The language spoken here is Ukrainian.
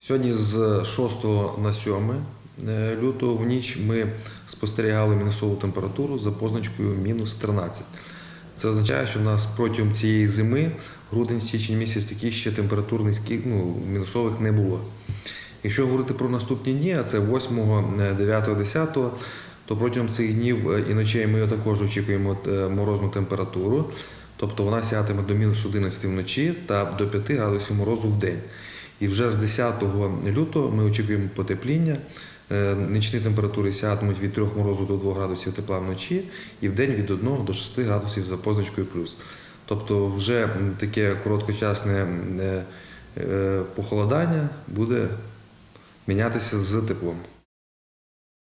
Сьогодні з 6 на 7 лютого в ніч ми спостерігали мінусову температуру за позначкою -13. Це означає, що в нас протягом цієї зими, грудень-січень місяць, таких ще температур низьких, мінусових не було. Якщо говорити про наступні дні, а це 8, 9, 10, то протягом цих днів і ночей ми також очікуємо морозну температуру. Тобто вона сягатиме до -11 вночі та до 5 градусів морозу в день. І вже з 10 лютого ми очікуємо потепління. Нічні температури сягатимуть від 3 морозу до 2 градусів тепла вночі і в день від 1 до 6 градусів за позначкою плюс. Тобто вже таке короткочасне похолодання буде мінятися з теплом.